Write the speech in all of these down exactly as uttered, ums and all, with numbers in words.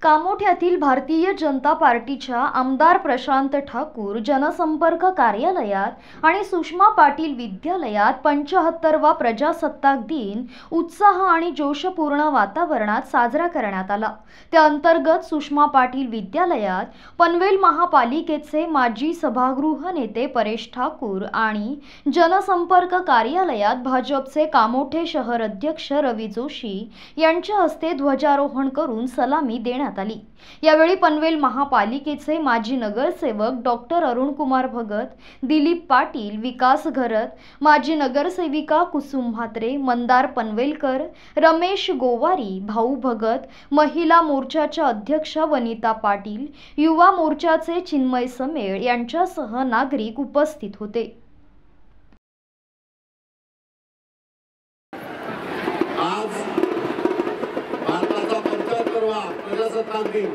कामोठ्यातील भारतीय जनता पार्टीच्या आमदार प्रशांत ठाकूर जनसंपर्क कार्यालयात आणि सुषमा पाटील विद्यालयात पंचाहत्तरवा प्रजासत्ताक दिन उत्साह आणि जोशपूर्ण वातावरणात साजरा करण्यात आला। त्या अंतर्गत सुषमा पाटील विद्यालयात पनवेल महापालिकेचे माजी सभागृह नेते परेश ठाकूर आणि जनसंपर्क कार्यालयात भाजपचे कामोठे शहर अध्यक्ष रवी जोशी यांच्या हस्ते ध्वजारोहण करून सलामी देण्यात आली। यावेळी पनवेल महापालिकेचे माजी नगरसेवक डॉक्टर अरुण कुमार भगत, दिलीप पाटील, विकास घरत, माजी नगरसेविका कुसुम म्हात्रे, मंदार पनवेलकर, रमेश गोवारी, भाऊ भगत, महिला मोर्चाच्या अध्यक्ष वनिता पाटील, युवा मोर्चाचे चिन्मय समेळ यांच्यासह नागरिक उपस्थित होते। प्रजासत्ताक दिन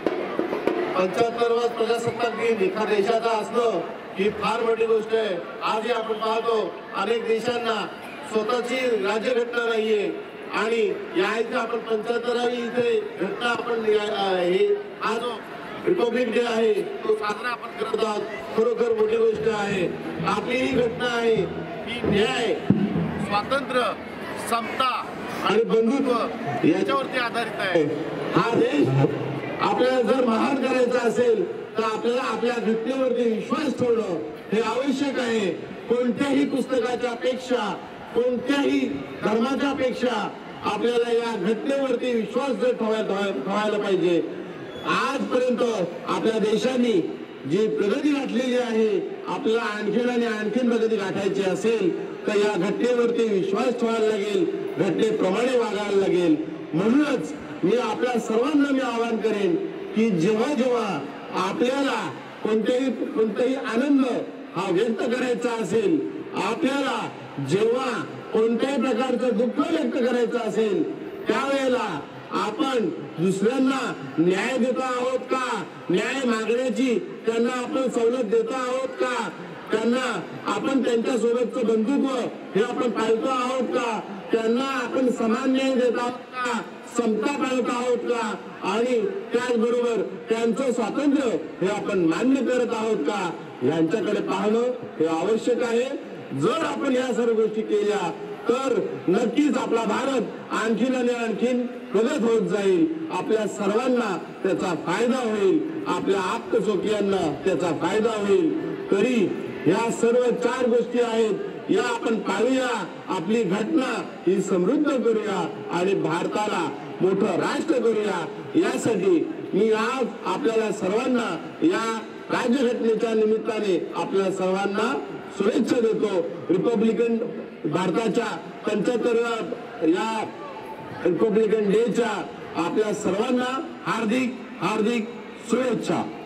पंच्याहत्तरवा प्रजासत्ताक दिन एका देशाचा असणं ही फार मोठी गोष्ट आहे। आजही आपण पाहतो अनेक देशांना स्वतःची राज्यघटना नाहीये आणि या इथे आपण पंच्याहत्तरावी इथे घटना आपण हे आज रिपब्लिक डे आहे तो साजरा आपण करत आहोत। खरोखर मोठी गोष्ट आहे। आपली ही घटना आहे की न्याय, स्वातंत्र्य, समता आणि बंधुत्व याच्यावरती आधारित आहे। हा देश आपल्याला जर महान करायचा असेल तर आपल्याला आपल्या घटनेवरती विश्वास ठेवणं हे आवश्यक आहे। कोणत्याही पुस्तकाच्या पेक्षा, कोणत्याही धर्माच्या पेक्षा आपल्याला या घटनेवरती विश्वास जर ठेवायला पाहिजे। आजपर्यंत आपल्या देशाने जी प्रगती गाठलेली आहे, आपल्याला आणखीन आणि आणखीन प्रगती गाठायची असेल तर या घटनेवरती विश्वास ठेवायला लागेल, घटनेप्रमाणे वागायला लागेल। म्हणूनच मी आपल्या सर्वांना मी आवाहन करेन की जेव्हा जेव्हा आपल्याला कोणत्याही कोणताही आनंद हा व्यक्त करायचा असेल, आपल्याला जेव्हा कोणत्याही प्रकारचं दुःख व्यक्त करायचं असेल, त्यावेळेला आपण दुसऱ्यांना न्याय देतो आहोत का, न्याय मागण्याची त्यांना आपण सवलत देतो आहोत का, त्यांना आपण त्यांच्या सोबतचं बंधुत्व हे आपण पाळतो आहोत का, त्यांना आपण समान न्याय देत आहोत का, समता पाळत आहोत का, आणि त्याचबरोबर त्यांचं स्वातंत्र्य हे आपण मान्य करत आहोत का, यांच्याकडे पाहणं हे आवश्यक आहे। जर आपण या सर्व गोष्टी केल्या तर नक्कीच आपला भारत आणखीन आणि आणखीन प्रगत होत जाईल। आपल्या सर्वांना त्याचा फायदा होईल, आपल्या आप्तसोकियांना त्याचा फायदा होईल। तरी या सर्व चार गोष्टी आहेत, या आपण पाळूया, आपली घटना ही समृद्ध करूया आणि भारताला मोठं राष्ट्र करूया। यासाठी मी आज आपल्याला सर्वांना या राज्यघटनेच्या निमित्ताने आपल्या सर्वांना शुभेच्छा देतो। रिपब्लिकन भारताच्या पंच्याहत्तरव्या या रिपब्लिकन डेच्या आपल्या सर्वांना हार्दिक हार्दिक शुभेच्छा।